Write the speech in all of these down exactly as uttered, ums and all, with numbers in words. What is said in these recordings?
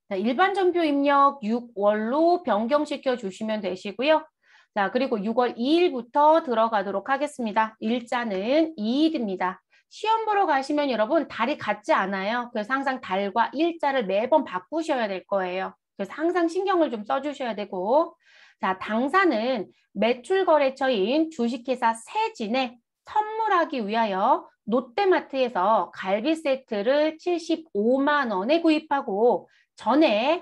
자, 일반 전표 입력 육월로 변경시켜 주시면 되시고요. 자, 그리고 유월 이일부터 들어가도록 하겠습니다. 일자는 이일입니다. 시험 보러 가시면 여러분 달이 같지 않아요. 그래서 항상 달과 일자를 매번 바꾸셔야 될 거예요. 그래서 항상 신경을 좀 써주셔야 되고, 자, 당사는 매출거래처인 주식회사 세진에 선물하기 위하여 롯데마트에서 갈비 세트를 칠십오만 원에 구입하고 전에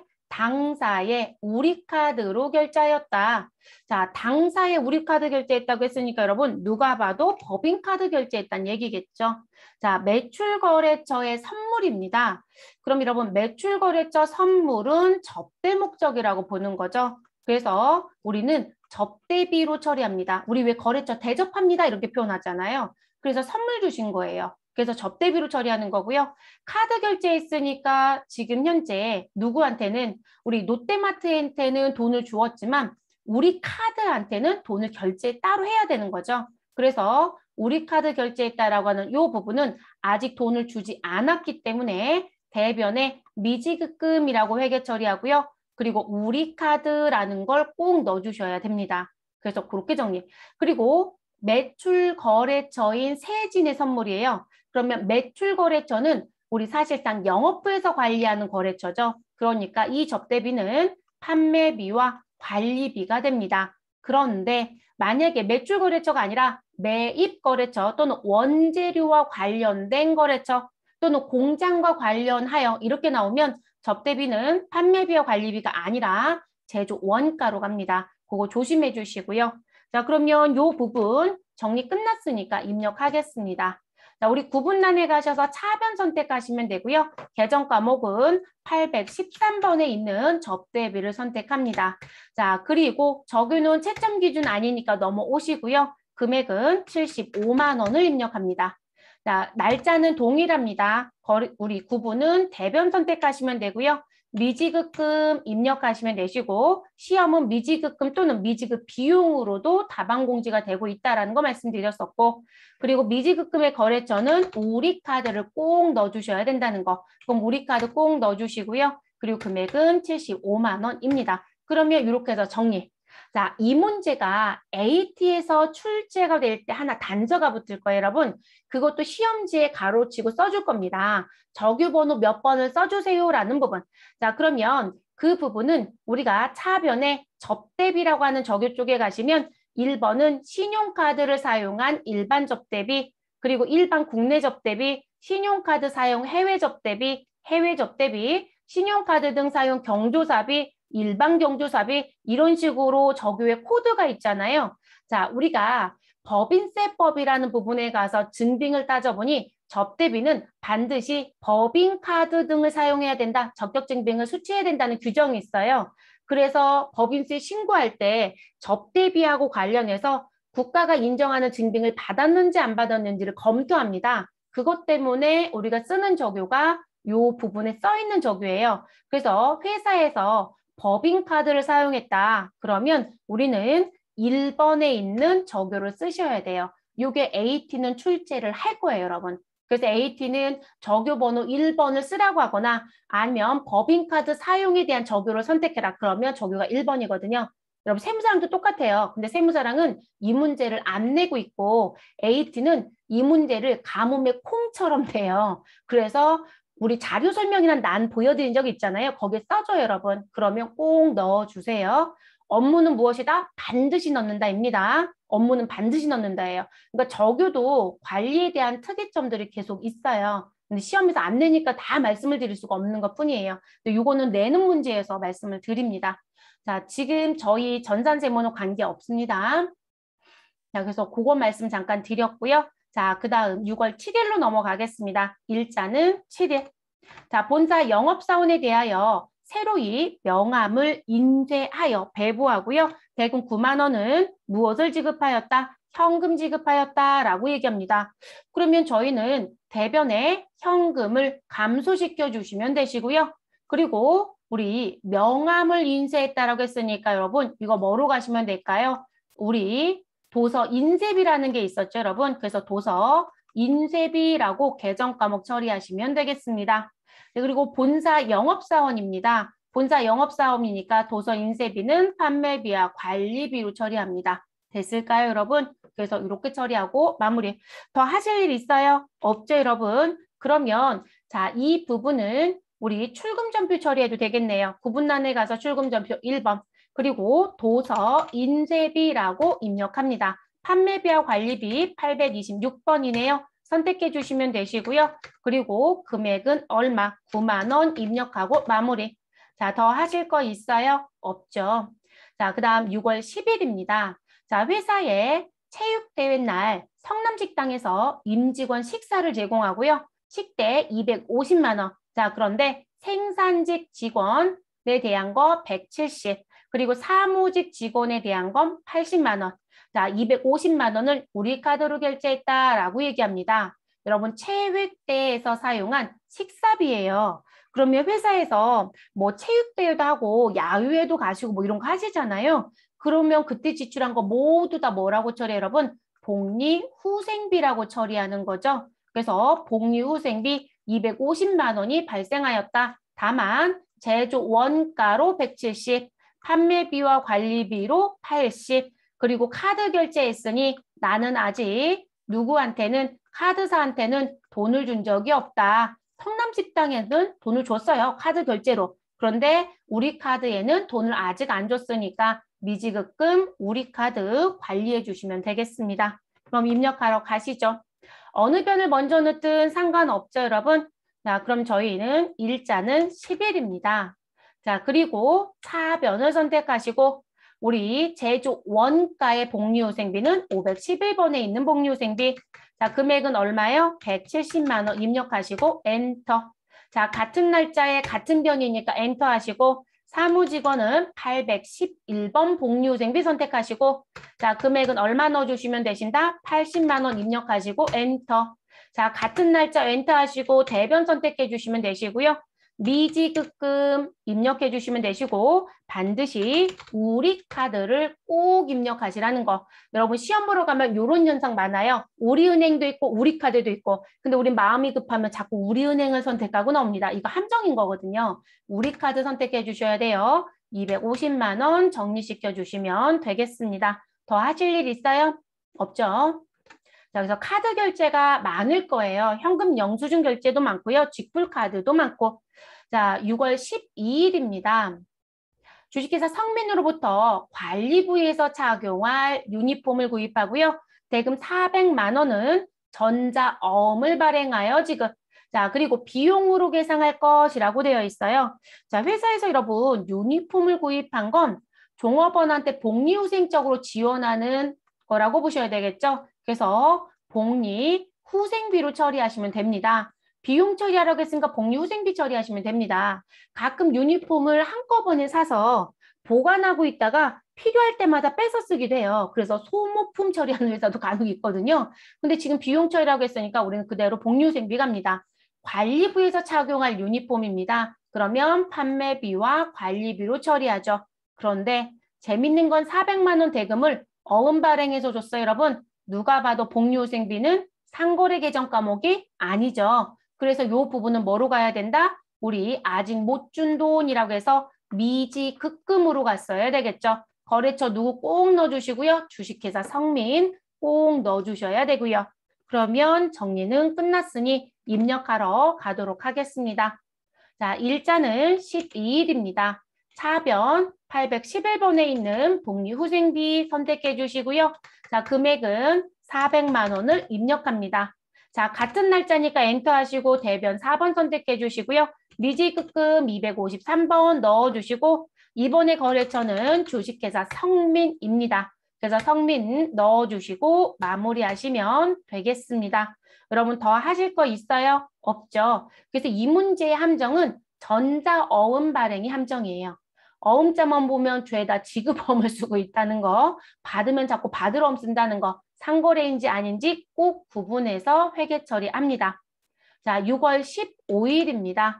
당사의 우리카드로 결제하였다. 자, 당사의 우리카드 결제했다고 했으니까 여러분 누가 봐도 법인카드 결제했다는 얘기겠죠. 자, 매출거래처의 선물입니다. 그럼 여러분 매출거래처 선물은 접대 목적이라고 보는 거죠. 그래서 우리는 접대비로 처리합니다. 우리 왜 거래처 대접합니다 이렇게 표현하잖아요. 그래서 선물 주신 거예요. 그래서 접대비로 처리하는 거고요. 카드 결제했으니까 지금 현재 누구한테는 우리 롯데마트한테는 돈을 주었지만 우리 카드한테는 돈을 결제 따로 해야 되는 거죠. 그래서 우리 카드 결제했다라고 하는 이 부분은 아직 돈을 주지 않았기 때문에 대변에 미지급금이라고 회계 처리하고요. 그리고 우리 카드라는 걸 꼭 넣어주셔야 됩니다. 그래서 그렇게 정리. 그리고 매출 거래처인 세진의 선물이에요. 그러면 매출 거래처는 우리 사실상 영업부에서 관리하는 거래처죠. 그러니까 이 접대비는 판매비와 관리비가 됩니다. 그런데 만약에 매출 거래처가 아니라 매입 거래처 또는 원재료와 관련된 거래처 또는 공장과 관련하여 이렇게 나오면 접대비는 판매비와 관리비가 아니라 제조 원가로 갑니다. 그거 조심해 주시고요. 자, 그러면 이 부분 정리 끝났으니까 입력하겠습니다. 자, 우리 구분란에 가셔서 차변 선택하시면 되고요. 계정 과목은 팔백십삼 번에 있는 접대비를 선택합니다. 자, 그리고 적용은 채점 기준 아니니까 넘어오시고요. 금액은 칠십오만 원을 입력합니다. 자, 날짜는 동일합니다. 우리 구분은 대변 선택하시면 되고요. 미지급금 입력하시면 되시고 시험은 미지급금 또는 미지급 비용으로도 다방 공지가 되고 있다는 거 말씀드렸었고 그리고 미지급금의 거래처는 우리카드를 꼭 넣어주셔야 된다는 거. 그럼 우리카드 꼭 넣어주시고요. 그리고 금액은 칠십오만 원입니다. 그러면 이렇게 해서 정리. 자, 이 문제가 에이티에서 출제가 될 때 하나 단서가 붙을 거예요, 여러분. 그것도 시험지에 가로치고 써줄 겁니다. 적유번호 몇 번을 써주세요라는 부분. 자, 그러면 그 부분은 우리가 차변에 접대비라고 하는 적유 쪽에 가시면 일 번은 신용카드를 사용한 일반 접대비, 그리고 일반 국내 접대비, 신용카드 사용 해외 접대비, 해외 접대비, 신용카드 등 사용 경조사비, 일반 경조사비 이런 식으로 적유의 코드가 있잖아요. 자, 우리가 법인세법이라는 부분에 가서 증빙을 따져보니 접대비는 반드시 법인카드 등을 사용해야 된다. 적격증빙을 수취해야 된다는 규정이 있어요. 그래서 법인세 신고할 때 접대비하고 관련해서 국가가 인정하는 증빙을 받았는지 안 받았는지를 검토합니다. 그것 때문에 우리가 쓰는 적유가 이 부분에 써 있는 적유예요. 그래서 회사에서 법인카드를 사용했다. 그러면 우리는 일 번에 있는 적유를 쓰셔야 돼요. 이게 에이티는 출제를 할 거예요, 여러분. 그래서 에이티는 적유번호 일 번을 쓰라고 하거나 아니면 법인카드 사용에 대한 적유를 선택해라. 그러면 적유가 일 번이거든요. 여러분 세무사랑도 똑같아요. 근데 세무사랑은 이 문제를 안 내고 있고 에이티는 이 문제를 가뭄의 콩처럼 돼요. 그래서 우리 자료 설명이란 난 보여드린 적 있잖아요. 거기에 써줘요, 여러분. 그러면 꼭 넣어주세요. 업무는 무엇이다? 반드시 넣는다입니다. 업무는 반드시 넣는다예요. 그러니까 적유도 관리에 대한 특이점들이 계속 있어요. 근데 시험에서 안 내니까 다 말씀을 드릴 수가 없는 것 뿐이에요. 근데 이거는 내는 문제에서 말씀을 드립니다. 자, 지금 저희 전산세무는 관계 없습니다. 자, 그래서 그거 말씀 잠깐 드렸고요. 자, 그 다음 유월 칠일로 넘어가겠습니다. 일자는 칠 일. 자, 본사 영업사원에 대하여 새로이 명함을 인쇄하여 배부하고요. 대금 구만 원은 무엇을 지급하였다? 현금 지급하였다라고 얘기합니다. 그러면 저희는 대변에 현금을 감소시켜 주시면 되시고요. 그리고 우리 명함을 인쇄했다라고 했으니까 여러분 이거 뭐로 가시면 될까요? 우리 도서 인쇄비라는 게 있었죠, 여러분. 그래서 도서 인쇄비라고 계정 과목 처리하시면 되겠습니다. 네, 그리고 본사 영업사원입니다. 본사 영업사업이니까 도서 인쇄비는 판매비와 관리비로 처리합니다. 됐을까요, 여러분? 그래서 이렇게 처리하고 마무리. 더 하실 일 있어요? 없죠, 여러분? 그러면 자, 이 부분은 우리 출금전표 처리해도 되겠네요. 구분란에 가서 출금전표 일 번. 그리고 도서 인쇄비라고 입력합니다. 판매비와 관리비 팔백이십육 번이네요. 선택해 주시면 되시고요. 그리고 금액은 얼마? 구만 원 입력하고 마무리. 자, 더 하실 거 있어요? 없죠. 자, 그 다음 유월 십일입니다. 자, 회사에 체육대회 날 성남식당에서 임직원 식사를 제공하고요. 식대 이백오십만 원. 자, 그런데 생산직 직원에 대한 거 백칠십. 그리고 사무직 직원에 대한 건 팔십만 원. 자, 이백오십만 원을 우리 카드로 결제했다라고 얘기합니다. 여러분, 체육대회에서 사용한 식사비예요. 그러면 회사에서 뭐 체육대회도 하고 야유회도 가시고 뭐 이런 거 하시잖아요. 그러면 그때 지출한 거 모두 다 뭐라고 처리해요, 여러분? 복리후생비라고 처리하는 거죠. 그래서 복리후생비 이백오십만 원이 발생하였다. 다만 제조 원가로 백칠십, 판매비와 관리비로 팔십, 그리고 카드 결제했으니 나는 아직 누구한테는 카드사한테는 돈을 준 적이 없다. 성남식당에는 돈을 줬어요. 카드 결제로. 그런데 우리 카드에는 돈을 아직 안 줬으니까 미지급금 우리 카드 관리해 주시면 되겠습니다. 그럼 입력하러 가시죠. 어느 변을 먼저 넣든 상관없죠, 여러분? 자, 그럼 저희는 일자는 십 일입니다. 자, 그리고 사 변을 선택하시고 우리 제조 원가의 복리후생비는 오백십일 번에 있는 복리후생비. 자, 금액은 얼마요? 백칠십만 원 입력하시고 엔터. 자, 같은 날짜에 같은 변이니까 엔터 하시고 사무직원은 팔백십일 번 복리후생비 선택하시고 자, 금액은 얼마 넣어주시면 되신다? 팔십만 원 입력하시고 엔터. 자, 같은 날짜 엔터 하시고 대변 선택해 주시면 되시고요. 미지급금 입력해 주시면 되시고 반드시 우리 카드를 꼭 입력하시라는 거. 여러분 시험 보러 가면 이런 현상 많아요. 우리은행도 있고 우리 카드도 있고 근데 우리 마음이 급하면 자꾸 우리은행을 선택하고 나옵니다. 이거 함정인 거거든요. 우리 카드 선택해 주셔야 돼요. 이백오십만 원 정리시켜 주시면 되겠습니다. 더 하실 일 있어요? 없죠? 자, 그래서 카드 결제가 많을 거예요. 현금 영수증 결제도 많고요. 직불카드도 많고. 자, 유월 십이일입니다. 주식회사 성민으로부터 관리부에서 착용할 유니폼을 구입하고요. 대금 사백만 원은 전자어음을 발행하여 지급. 자, 그리고 비용으로 계상할 것이라고 되어 있어요. 자, 회사에서 여러분 유니폼을 구입한 건 종업원한테 복리후생적으로 지원하는 거라고 보셔야 되겠죠. 그래서 복리 후생비로 처리하시면 됩니다. 비용 처리하라고 했으니까 복리 후생비 처리하시면 됩니다. 가끔 유니폼을 한꺼번에 사서 보관하고 있다가 필요할 때마다 뺏어 쓰기도 해요. 그래서 소모품 처리하는 회사도 간혹 있거든요. 근데 지금 비용 처리라고 했으니까 우리는 그대로 복리 후생비 갑니다. 관리부에서 착용할 유니폼입니다. 그러면 판매비와 관리비로 처리하죠. 그런데 재밌는 건 사백만 원 대금을 어음 발행해서 줬어요, 여러분. 누가 봐도 복리후생비는 상거래 계정 과목이 아니죠. 그래서 이 부분은 뭐로 가야 된다? 우리 아직 못 준 돈이라고 해서 미지급금으로 갔어야 되겠죠. 거래처 누구 꼭 넣어주시고요. 주식회사 성민 꼭 넣어주셔야 되고요. 그러면 정리는 끝났으니 입력하러 가도록 하겠습니다. 자, 일자는 십이일입니다. 차변 팔백십일 번에 있는 복리후생비 선택해 주시고요. 자, 금액은 사백만 원을 입력합니다. 자, 같은 날짜니까 엔터 하시고 대변 사 번 선택해 주시고요. 미지급금 이백오십삼 번 넣어주시고 이번에 거래처는 주식회사 성민입니다. 그래서 성민 넣어주시고 마무리하시면 되겠습니다. 여러분 더 하실 거 있어요? 없죠? 그래서 이 문제의 함정은 전자어음 발행이 함정이에요. 어음자만 보면 죄다 지급어음을 쓰고 있다는 거, 받으면 자꾸 받으러음 쓴다는 거, 상거래인지 아닌지 꼭 구분해서 회계 처리합니다. 자, 유월 십오일입니다.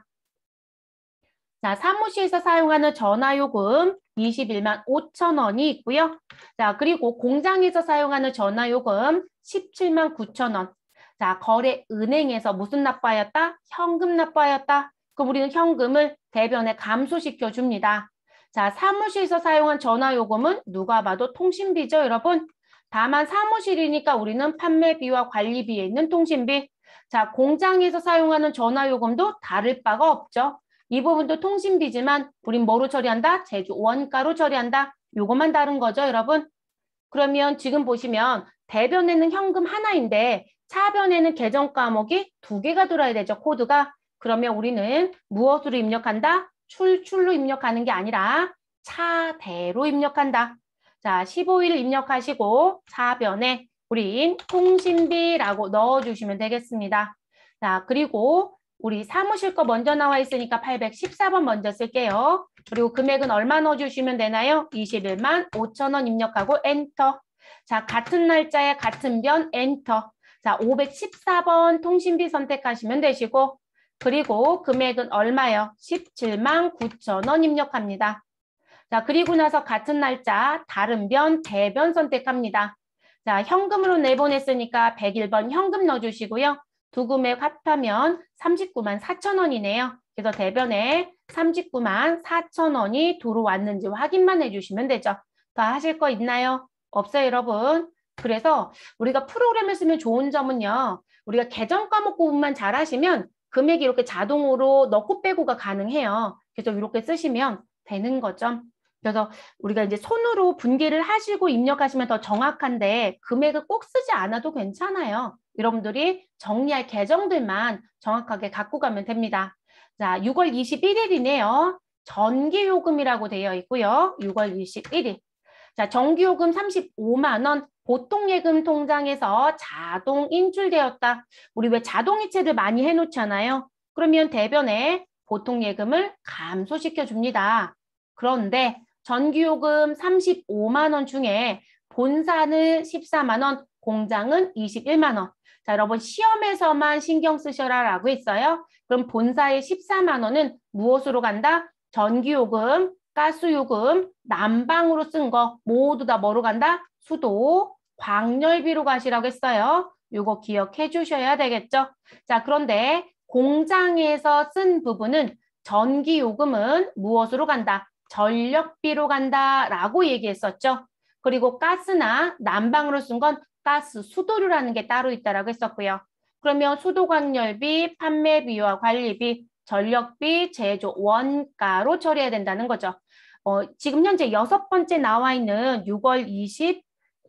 자, 사무실에서 사용하는 전화요금 이십일만 오천 원이 있고요. 자, 그리고 공장에서 사용하는 전화요금 십칠만 구천 원. 자, 거래 은행에서 무슨 납부하였다? 현금 납부하였다. 그럼 우리는 현금을 대변에 감소시켜 줍니다. 자, 사무실에서 사용한 전화요금은 누가 봐도 통신비죠, 여러분? 다만 사무실이니까 우리는 판매비와 관리비에 있는 통신비. 자, 공장에서 사용하는 전화요금도 다를 바가 없죠. 이 부분도 통신비지만 우린 뭐로 처리한다? 제조 원가로 처리한다. 요것만 다른 거죠, 여러분? 그러면 지금 보시면 대변에는 현금 하나인데 차변에는 계정 과목이 두 개가 들어야 되죠, 코드가. 그러면 우리는 무엇으로 입력한다? 출출로 입력하는 게 아니라 차대로 입력한다. 자, 십오 일 입력하시고 차변에 우린 통신비라고 넣어주시면 되겠습니다. 자, 그리고 우리 사무실 거 먼저 나와 있으니까 팔백십사 번 먼저 쓸게요. 그리고 금액은 얼마 넣어주시면 되나요? 이십일만 오천 원 입력하고 엔터. 자, 같은 날짜에 같은 변 엔터. 자, 오백십사 번 통신비 선택하시면 되시고 그리고 금액은 얼마요? 십칠만 구천 원 입력합니다. 자, 그리고 나서 같은 날짜 다른 변 대변 선택합니다. 자, 현금으로 내보냈으니까 백일 번 현금 넣어주시고요. 두 금액 합하면 삼십구만 사천 원이네요. 그래서 대변에 삼십구만 사천 원이 들어왔는지 확인만 해주시면 되죠. 더 하실 거 있나요? 없어요, 여러분. 그래서 우리가 프로그램을 쓰면 좋은 점은요. 우리가 계정 과목 부분만 잘 하시면 금액이 이렇게 자동으로 넣고 빼고가 가능해요. 그래서 이렇게 쓰시면 되는 거죠. 그래서 우리가 이제 손으로 분기를 하시고 입력하시면 더 정확한데 금액을 꼭 쓰지 않아도 괜찮아요. 여러분들이 정리할 계정들만 정확하게 갖고 가면 됩니다. 자, 유월 이십일 일이네요. 전기요금이라고 되어 있고요. 유월 이십일 일. 자, 전기요금 삼십오만 원 보통예금 통장에서 자동 인출되었다. 우리 왜 자동이체를 많이 해놓잖아요. 그러면 대변에 보통예금을 감소시켜 줍니다. 그런데 전기요금 삼십오만 원 중에 본사는 십사만 원, 공장은 이십일만 원. 자, 여러분 시험에서만 신경 쓰셔라 라고 했어요. 그럼 본사의 십사만 원은 무엇으로 간다? 전기요금, 가스요금, 난방으로 쓴 거 모두 다 뭐로 간다? 수도, 광열비로 가시라고 했어요. 이거 기억해 주셔야 되겠죠? 자, 그런데 공장에서 쓴 부분은 전기요금은 무엇으로 간다? 전력비로 간다라고 얘기했었죠. 그리고 가스나 난방으로 쓴 건 가스 수도료라는 게 따로 있다라고 했었고요. 그러면 수도광열비, 판매비와 관리비, 전력비, 제조 원가로 처리해야 된다는 거죠. 어, 지금 현재 여섯 번째 나와 있는 유월 이십일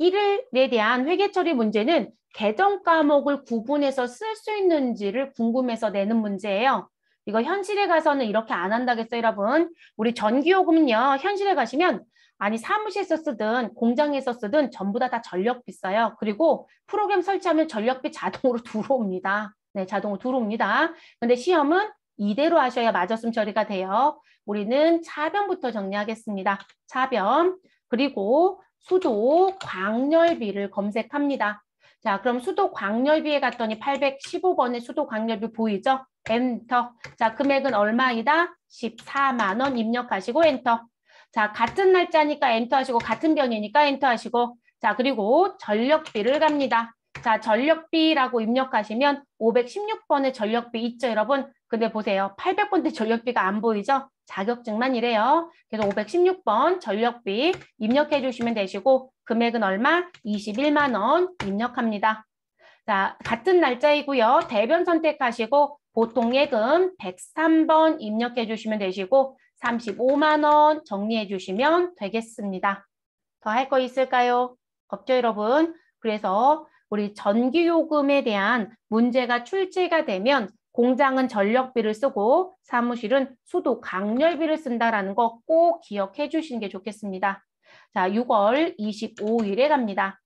일에 대한 회계 처리 문제는 계정 과목을 구분해서 쓸 수 있는지를 궁금해서 내는 문제예요. 이거 현실에 가서는 이렇게 안 한다겠어요, 여러분. 우리 전기요금은요, 현실에 가시면 아니 사무실에서 쓰든 공장에서 쓰든 전부 다 다 전력비 써요. 그리고 프로그램 설치하면 전력비 자동으로 들어옵니다. 네, 자동으로 들어옵니다. 근데 시험은 이대로 하셔야 맞았음 처리가 돼요. 우리는 차변부터 정리하겠습니다. 차변, 그리고 수도 광열비를 검색합니다. 자, 그럼 수도 광열비에 갔더니 팔백십오 번의 수도 광열비 보이죠? 엔터. 자, 금액은 얼마이다? 십사만 원 입력하시고 엔터. 자, 같은 날짜니까 엔터 하시고 같은 변이니까 엔터 하시고 자, 그리고 전력비를 갑니다. 자, 전력비라고 입력하시면 오백십육 번의 전력비 있죠, 여러분? 근데 보세요. 팔백 번대 전력비가 안 보이죠? 자격증만 이래요. 그래서 오백십육 번 전력비 입력해 주시면 되시고 금액은 얼마? 이십일만 원 입력합니다. 자, 같은 날짜이고요. 대변 선택하시고 보통예금 백삼 번 입력해 주시면 되시고 삼십오만 원 정리해 주시면 되겠습니다. 더 할 거 있을까요? 없죠, 여러분? 그래서 우리 전기요금에 대한 문제가 출제가 되면 공장은 전력비를 쓰고 사무실은 수도 광열비를 쓴다라는 거 꼭 기억해 주시는 게 좋겠습니다. 자, 유월 이십오 일에 갑니다.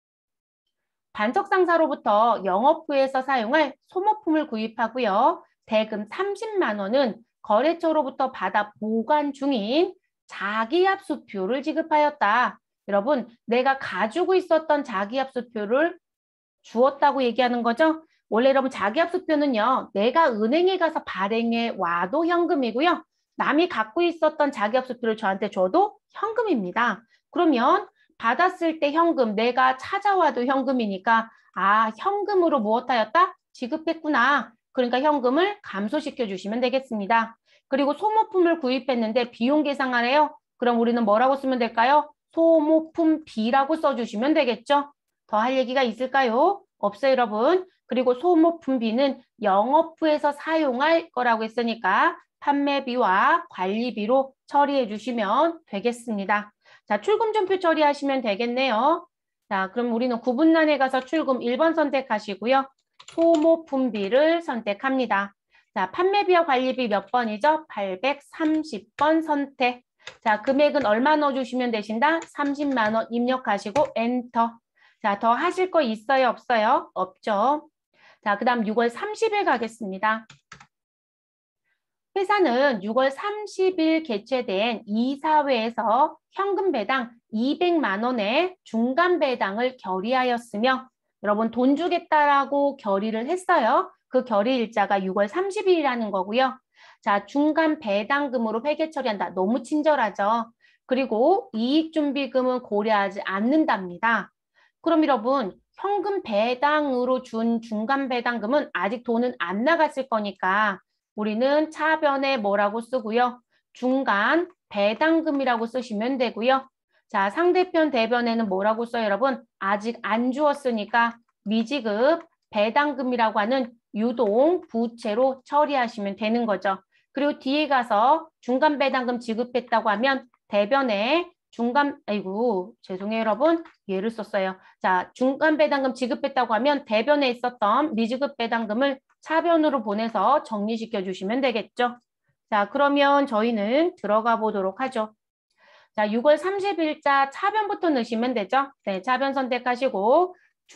반석상사로부터 영업부에서 사용할 소모품을 구입하고요. 대금 삼십만 원은 거래처로부터 받아 보관 중인 자기압수표를 지급하였다. 여러분, 내가 가지고 있었던 자기압수표를 주었다고 얘기하는 거죠? 원래 여러분 자기압수표는요. 내가 은행에 가서 발행해 와도 현금이고요. 남이 갖고 있었던 자기압수표를 저한테 줘도 현금입니다. 그러면 받았을 때 현금, 내가 찾아와도 현금이니까 아, 현금으로 무엇하였다? 지급했구나. 그러니까 현금을 감소시켜 주시면 되겠습니다. 그리고 소모품을 구입했는데 비용 계상하래요. 그럼 우리는 뭐라고 쓰면 될까요? 소모품 B라고 써주시면 되겠죠? 더 할 얘기가 있을까요? 없어요, 여러분. 그리고 소모품 B는 영업부에서 사용할 거라고 했으니까 판매비와 관리비로 처리해 주시면 되겠습니다. 자, 출금전표 처리하시면 되겠네요. 자, 그럼 우리는 구분란에 가서 출금 일 번 선택하시고요. 소모품비를 선택합니다. 자, 판매비와 관리비 몇 번이죠? 팔백삼십 번 선택. 자, 금액은 얼마 넣어주시면 되신다? 삼십만 원 입력하시고 엔터. 자, 더 하실 거 있어요? 없어요? 없죠. 자, 그 다음 유월 삼십일 가겠습니다. 회사는 유월 삼십일 개최된 이사회에서 현금 배당 이백만 원의 중간 배당을 결의하였으며 여러분 돈 주겠다라고 결의를 했어요. 그 결의 일자가 유월 삼십일이라는 거고요. 자, 중간 배당금으로 회계 처리한다. 너무 친절하죠. 그리고 이익준비금은 고려하지 않는답니다. 그럼 여러분 현금 배당으로 준 중간 배당금은 아직 돈은 안 나갔을 거니까 우리는 차변에 뭐라고 쓰고요. 중간 배당금이라고 쓰시면 되고요. 자, 상대편 대변에는 뭐라고 써요, 여러분? 아직 안 주었으니까 미지급 배당금이라고 하는 유동 부채로 처리하시면 되는 거죠. 그리고 뒤에 가서 중간 배당금 지급했다고 하면 대변에 중간, 아이고, 죄송해요, 여러분. 예를 썼어요. 자, 중간 배당금 지급했다고 하면 대변에 있었던 미지급 배당금을 차변으로 보내서 정리시켜 주시면 되겠죠. 자, 그러면 저희는 들어가 보도록 하죠. 자, 유월 삼십일자 차변부터 넣으시면 되죠. 네, 차변 선택하시고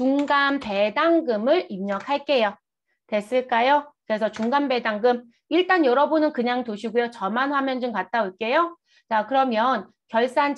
중간 배당금을 입력할게요. 됐을까요? 그래서 중간 배당금 일단 여러분은 그냥 두시고요. 저만 화면 좀 갔다 올게요. 자, 그러면 결산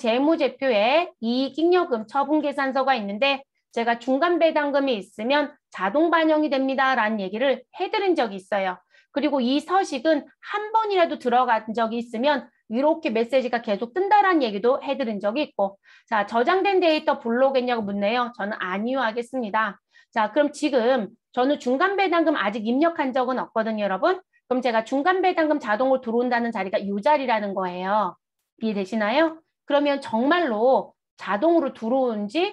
재무제표에 이익잉여금 처분계산서가 있는데 제가 중간 배당금이 있으면 자동 반영이 됩니다. 라는 얘기를 해드린 적이 있어요. 그리고 이 서식은 한 번이라도 들어간 적이 있으면 이렇게 메시지가 계속 뜬다라는 얘기도 해드린 적이 있고 자, 저장된 데이터 불러오겠냐고 묻네요. 저는 아니요 하겠습니다. 자, 그럼 지금 저는 중간 배당금 아직 입력한 적은 없거든요, 여러분. 그럼 제가 중간 배당금 자동으로 들어온다는 자리가 이 자리라는 거예요. 이해되시나요? 그러면 정말로 자동으로 들어온지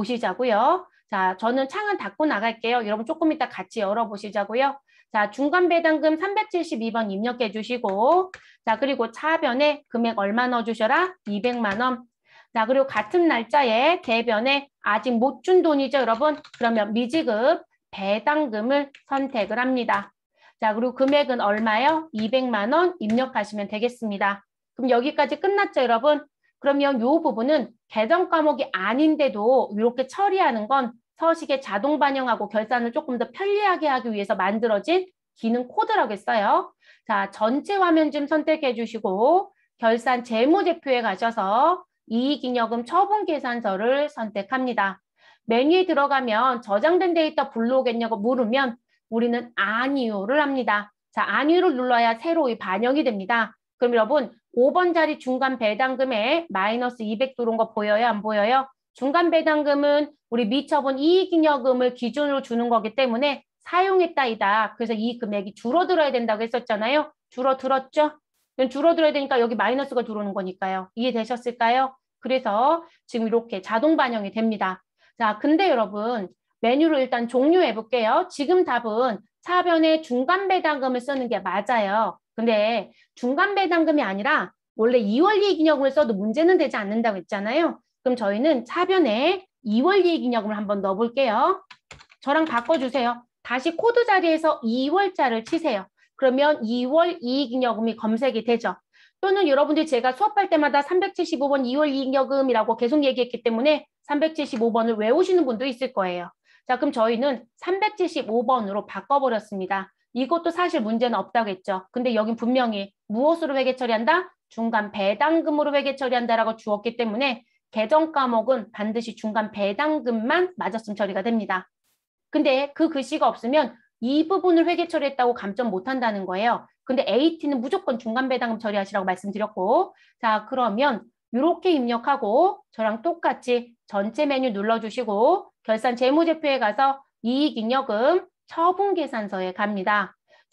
보시자고요. 자, 저는 창은 닫고 나갈게요. 여러분 조금 이따 같이 열어보시자고요. 자, 중간 배당금 삼백칠십이 번 입력해 주시고 자, 그리고 차변에 금액 얼마 넣어주셔라? 이백만 원. 자, 그리고 같은 날짜에 대변에 아직 못 준 돈이죠, 여러분? 그러면 미지급 배당금을 선택을 합니다. 자, 그리고 금액은 얼마요? 이백만 원 입력하시면 되겠습니다. 그럼 여기까지 끝났죠, 여러분? 그러면 이 부분은 계정 과목이 아닌데도 이렇게 처리하는 건 서식에 자동 반영하고 결산을 조금 더 편리하게 하기 위해서 만들어진 기능 코드라고 했어요. 자, 전체 화면 좀 선택해 주시고 결산 재무제표에 가셔서 이익잉여금 처분계산서를 선택합니다. 메뉴에 들어가면 저장된 데이터 불러오겠냐고 물으면 우리는 아니요를 합니다. 자, 아니요를 눌러야 새로 반영이 됩니다. 그럼 여러분 오 번 자리 중간 배당금에 마이너스 이백 들어온 거 보여요? 안 보여요? 중간 배당금은 우리 미처분 이익잉여금을 기준으로 주는 거기 때문에 사용했다이다. 그래서 이 금액이 줄어들어야 된다고 했었잖아요. 줄어들었죠? 줄어들어야 되니까 여기 마이너스가 들어오는 거니까요. 이해되셨을까요? 그래서 지금 이렇게 자동 반영이 됩니다. 자, 근데 여러분 메뉴를 일단 종료해 볼게요. 지금 답은 차변에 중간 배당금을 쓰는 게 맞아요. 근데 중간 배당금이 아니라 원래 이월 이익잉여금을 써도 문제는 되지 않는다고 했잖아요. 그럼 저희는 차변에 이월 이익잉여금을 한번 넣어볼게요. 저랑 바꿔주세요. 다시 코드 자리에서 이월자를 치세요. 그러면 이월 이익잉여금이 검색이 되죠. 또는 여러분들이 제가 수업할 때마다 삼백칠십오 번 이월 이익잉여금이라고 계속 얘기했기 때문에 삼백칠십오 번을 외우시는 분도 있을 거예요. 자, 그럼 저희는 삼백칠십오 번으로 바꿔버렸습니다. 이것도 사실 문제는 없다고 했죠. 근데 여긴 분명히 무엇으로 회계 처리한다? 중간 배당금으로 회계 처리한다라고 주었기 때문에 계정 과목은 반드시 중간 배당금만 맞았음 처리가 됩니다. 근데 그 글씨가 없으면 이 부분을 회계 처리했다고 감점 못한다는 거예요. 근데 에이티는 무조건 중간 배당금 처리하시라고 말씀드렸고 자, 그러면 이렇게 입력하고 저랑 똑같이 전체 메뉴 눌러주시고 결산 재무제표에 가서 이익잉여금 처분계산서에 갑니다.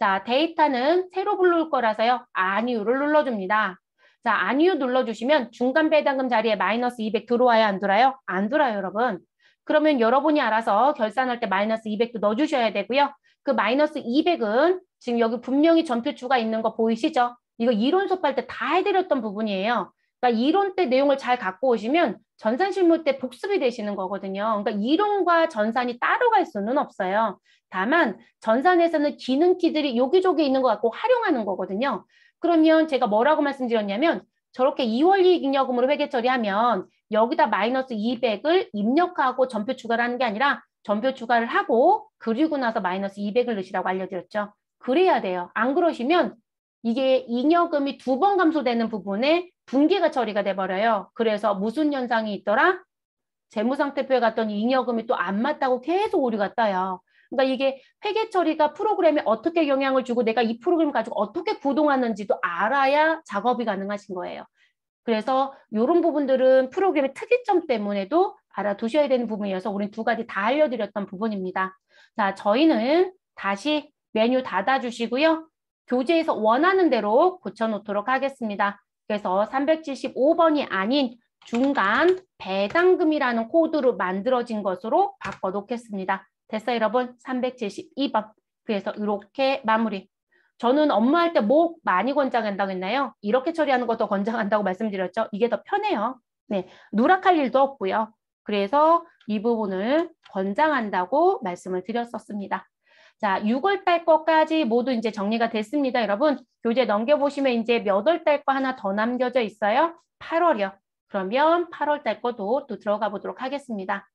자, 데이터는 새로 불러올 거라서요. 아니요를 눌러줍니다. 자, 아니요 눌러주시면 중간 배당금 자리에 마이너스 이백 들어와야 안 들어요? 안 들어요, 여러분. 그러면 여러분이 알아서 결산할 때 마이너스 이백도 넣어주셔야 되고요. 그 마이너스 이백은 지금 여기 분명히 전표추가 있는 거 보이시죠? 이거 이론 수업할 때 다 해드렸던 부분이에요. 그러니까 이론 때 내용을 잘 갖고 오시면 전산 실무 때 복습이 되시는 거거든요. 그러니까 이론과 전산이 따로 갈 수는 없어요. 다만 전산에서는 기능 키들이 여기저기 있는 것 같고 활용하는 거거든요. 그러면 제가 뭐라고 말씀드렸냐면 저렇게 이월 이익잉여금으로 회계 처리하면 여기다 마이너스 이백을 입력하고 전표 추가를 하는 게 아니라 전표 추가를 하고 그리고 나서 마이너스 이백을 넣으시라고 알려드렸죠. 그래야 돼요. 안 그러시면 이게 잉여금이 두 번 감소되는 부분에 분기가 처리가 돼버려요. 그래서 무슨 현상이 있더라? 재무상태표에 갔더니 잉여금이 또 안 맞다고 계속 오류가 떠요. 그러니까 이게 회계 처리가 프로그램에 어떻게 영향을 주고 내가 이 프로그램 가지고 어떻게 구동하는지도 알아야 작업이 가능하신 거예요. 그래서 이런 부분들은 프로그램의 특이점 때문에도 알아두셔야 되는 부분이어서 우린 두 가지 다 알려드렸던 부분입니다. 자, 저희는 다시 메뉴 닫아주시고요. 교재에서 원하는 대로 고쳐놓도록 하겠습니다. 그래서 삼백칠십오 번이 아닌 중간 배당금이라는 코드로 만들어진 것으로 바꿔놓겠습니다. 됐어요, 여러분? 삼백칠십이 번. 그래서 이렇게 마무리. 저는 업무할 때 뭐 많이 권장한다고 했나요? 이렇게 처리하는 것도 권장한다고 말씀드렸죠. 이게 더 편해요. 네, 누락할 일도 없고요. 그래서 이 부분을 권장한다고 말씀을 드렸었습니다. 자, 유월 달 거까지 모두 이제 정리가 됐습니다, 여러분. 교재 넘겨보시면 이제 몇 월 달 거 하나 더 남겨져 있어요. 팔월이요. 그러면 팔월 달 거도 또 들어가 보도록 하겠습니다.